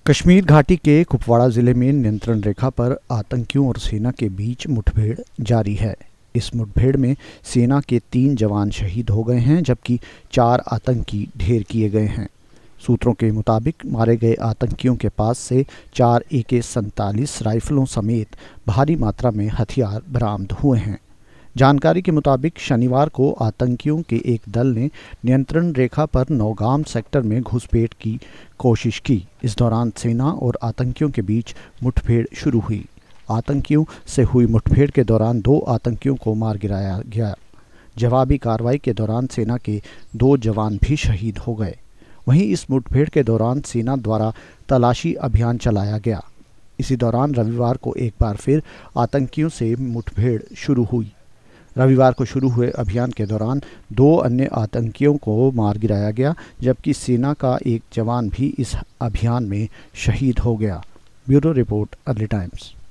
कश्मीर घाटी के कुपवाड़ा जिले में नियंत्रण रेखा पर आतंकियों और सेना के बीच मुठभेड़ जारी है। इस मुठभेड़ में सेना के 3 जवान शहीद हो गए हैं, जबकि 4 आतंकी ढेर किए गए हैं। सूत्रों के मुताबिक मारे गए आतंकियों के पास से 4 AK-47 राइफलों समेत भारी मात्रा में हथियार बरामद हुए हैं। जानकारी के मुताबिक शनिवार को आतंकियों के एक दल ने नियंत्रण रेखा पर नौगाम सेक्टर में घुसपैठ की कोशिश की। इस दौरान सेना और आतंकियों के बीच मुठभेड़ शुरू हुई। आतंकियों से हुई मुठभेड़ के दौरान 2 आतंकियों को मार गिराया गया। जवाबी कार्रवाई के दौरान सेना के 2 जवान भी शहीद हो गए। वहीं इस मुठभेड़ के दौरान सेना द्वारा तलाशी अभियान चलाया गया। इसी दौरान रविवार को एक बार फिर आतंकियों से मुठभेड़ शुरू हुई। रविवार को शुरू हुए अभियान के दौरान 2 अन्य आतंकियों को मार गिराया गया, जबकि सेना का एक जवान भी इस अभियान में शहीद हो गया। Bureau report, early times.